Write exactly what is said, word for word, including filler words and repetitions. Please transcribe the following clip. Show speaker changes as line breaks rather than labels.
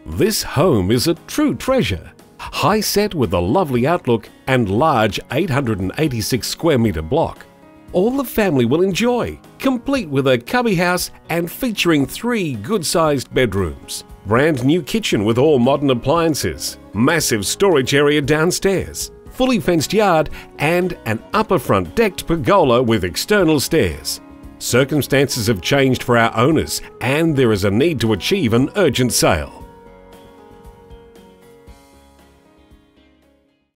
This home is a true treasure. High set with a lovely outlook and large eight hundred eighty-six square metre block. All the family will enjoy, complete with a cubby house and featuring three good-sized bedrooms. Brand new kitchen with all modern appliances, massive storage area downstairs, fully fenced yard and an upper front decked pergola with external stairs. Circumstances have changed for our owners and there is a need to achieve an urgent sale.